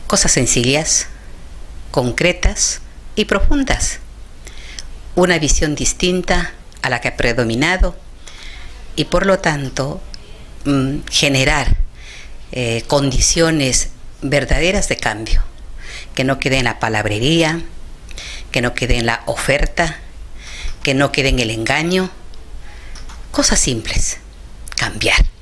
Cosas sencillas, concretas y profundas. Una visión distinta a la que ha predominado y por lo tanto generar condiciones verdaderas de cambio, que no quede en la palabrería, que no quede en la oferta, que no quede en el engaño. Cosas simples, cambiar.